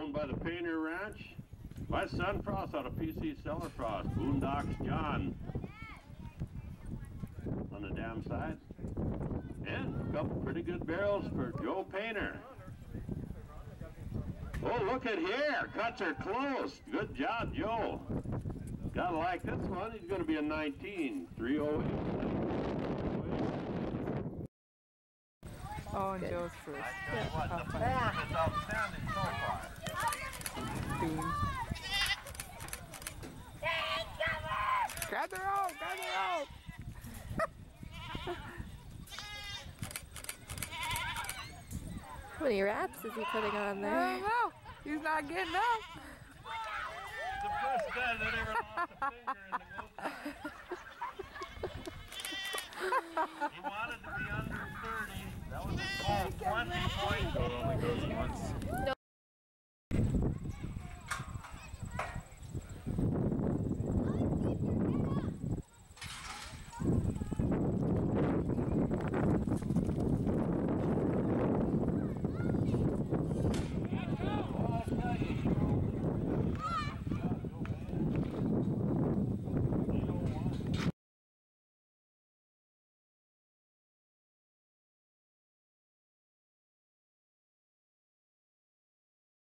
down by the Painter Ranch. My son Frost out of PC Cellar Frost. Boondocks John on the dam side. And a couple pretty good barrels for Joe Painter. Oh, look at here. Cuts are close. Good job, Joe. Gotta like this one. He's going to be a 19. 308. Oh, and Joe's first. Yeah. What, the form is outstanding so far. Beam. Grab the rope! Grab the rope! How many wraps is he putting on there? I don't know. He's not getting up. The first guy that ever lost a finger in the go. He wanted to be under 30. That was his goal. 20 points. So it only goes once.